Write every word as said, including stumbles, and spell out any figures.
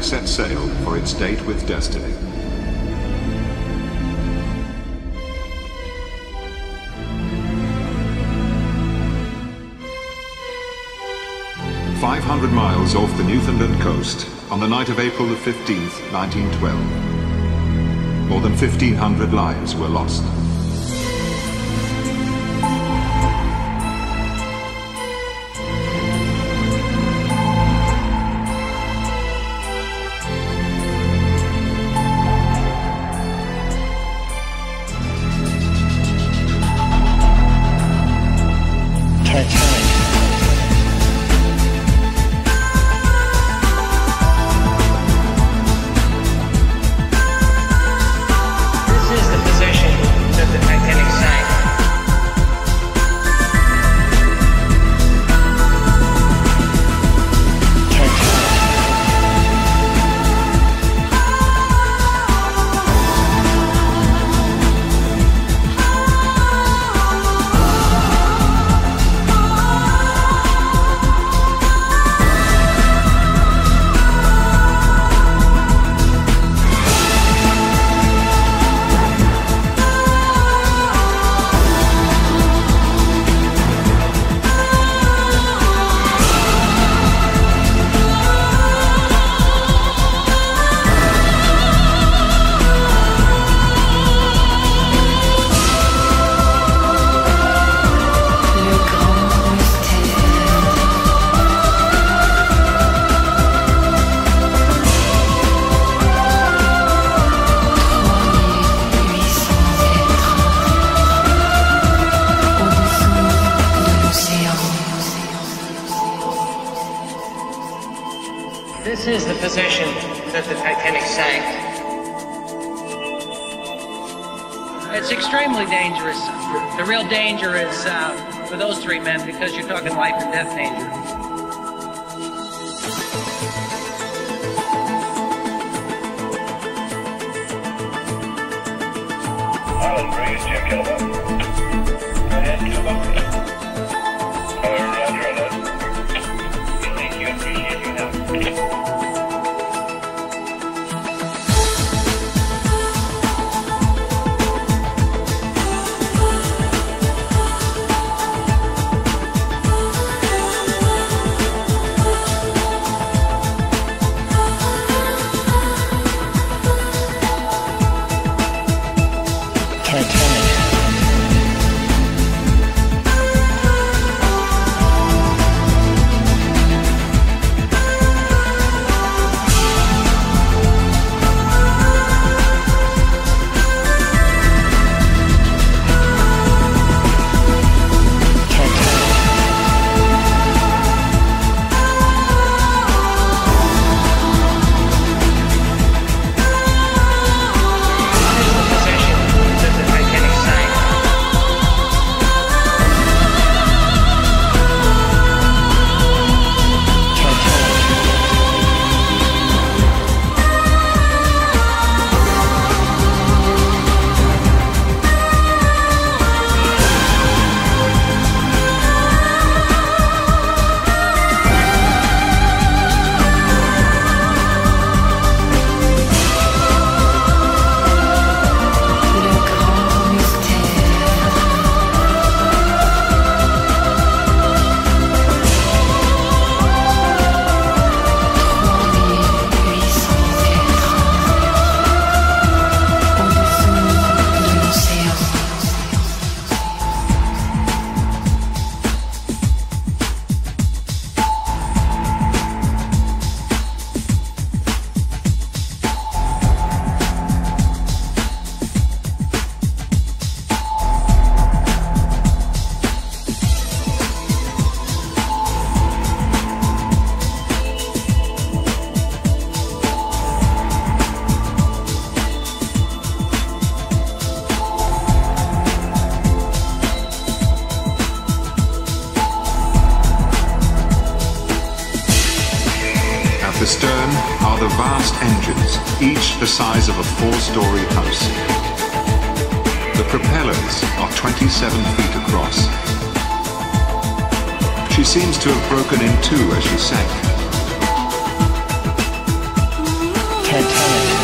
set sail for its date with destiny. Five hundred miles off the Newfoundland coast, on the night of April the fifteenth, nineteen twelve, more than fifteen hundred lives were lost. This is the position that the Titanic sank. It's extremely dangerous. The real danger is uh, for those three men, because you're talking life and death danger. Island Breeze, check it out. Go ahead, Cuba. Roger that. Thank you, appreciate your help. At the stern are the vast engines, each the size of a four-story house. The propellers are twenty-seven feet across. She seems to have broken in two as she sank. can't tell it.